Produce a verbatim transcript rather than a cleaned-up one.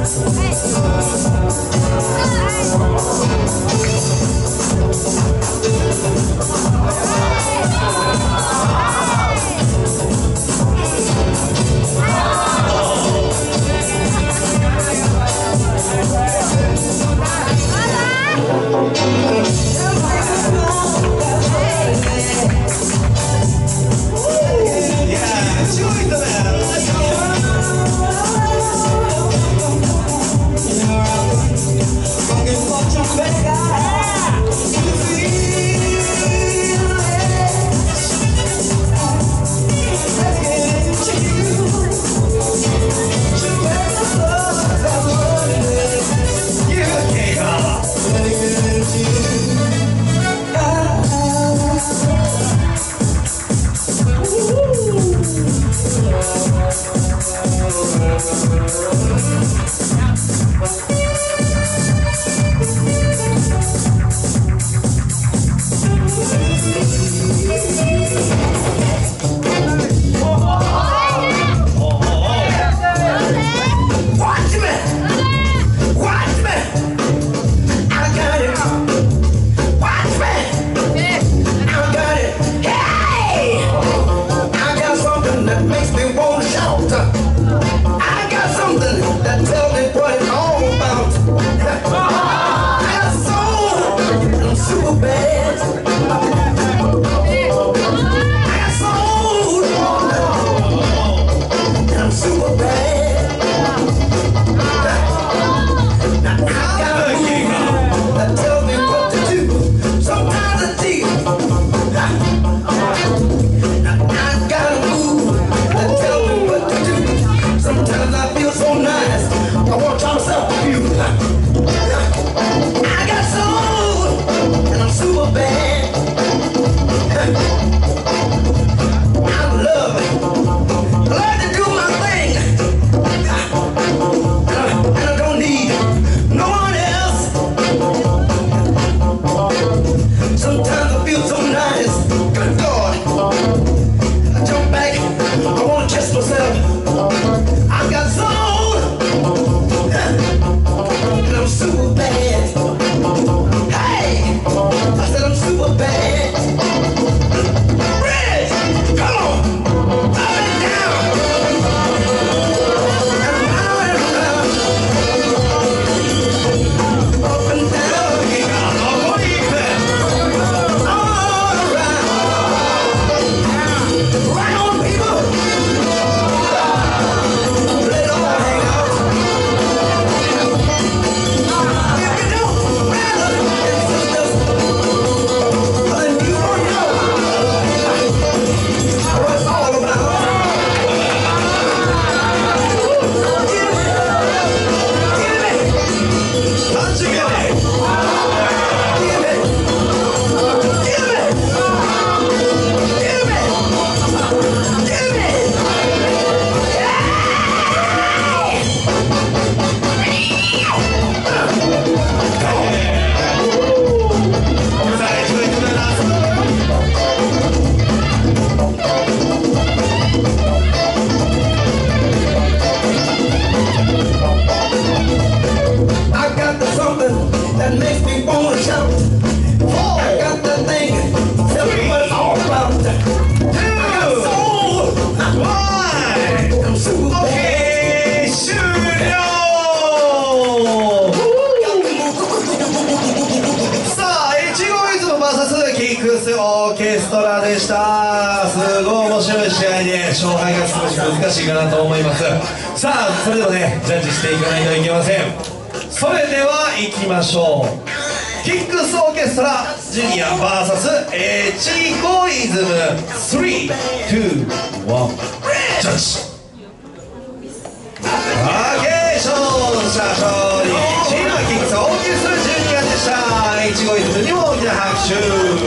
でした。すごい面白い試合で勝敗が少し難しいかなと思います。さあそれではねジャッジしていかないといけません。それではいきましょう。キックスオーケストラジュニア ブイエス エチゴイズムスリー、ツー、ワンジャッジ。OK、勝者勝利いちいのキックスオーケストラジュニアでした。エチゴイズムにも大きな拍手。